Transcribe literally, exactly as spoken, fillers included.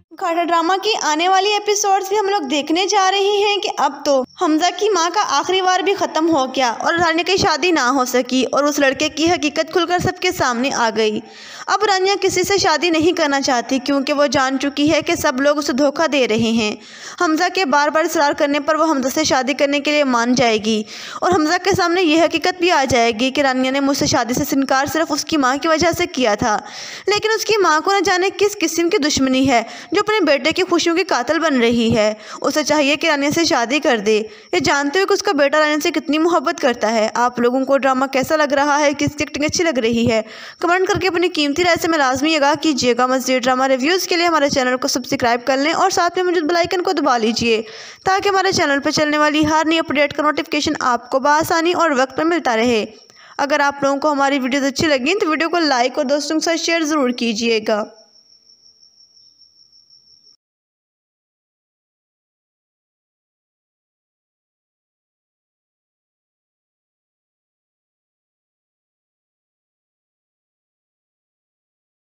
घाटा ड्रामा की आने वाली एपिसोड्स भी हम लोग देखने जा रहे हैं कि अब तो हमजा की माँ का आखिरी वार भी ख़त्म हो गया और रानिया की शादी ना हो सकी और उस लड़के की हकीकत खुलकर सबके सामने आ गई। अब रानिया किसी से शादी नहीं करना चाहती क्योंकि वो जान चुकी है कि सब लोग उसे धोखा दे रहे हैं। हमजा के बार बार इसरार करने पर वो हमजा से शादी करने के लिए मान जाएगी और हमजा के सामने यह हकीकत भी आ जाएगी कि रानिया ने मुझसे शादी से इनकार सिर्फ उसकी माँ की वजह से किया था। लेकिन उसकी माँ को न जाने किस किस्म की दुश्मनी है जो अपने बेटे की खुशियों की कातिल बन रही है। उसे चाहिए कि रानिया से शादी कर दे, ये जानते हुए कि उसका बेटा रानिया से कितनी मोहब्बत करता है। आप लोगों को ड्रामा कैसा लग रहा है, किसकी एक्टिंग अच्छी लग रही है, कमेंट करके अपनी कीमती राय से में लाजमी आगाह कीजिएगा। मज़ीद ड्रामा रिव्यूज़ के लिए हमारे चैनल को सब्सक्राइब कर लें और साथ में मौजूद बेल आइकन को दबा लीजिए ताकि हमारे चैनल पर चलने वाली हर नई अपडेट का नोटिफिकेशन आपको बआसानी और वक्त पर मिलता रहे। अगर आप लोगों को हमारी वीडियोज़ अच्छी लगी तो वीडियो को लाइक और दोस्तों के साथ शेयर ज़रूर कीजिएगा।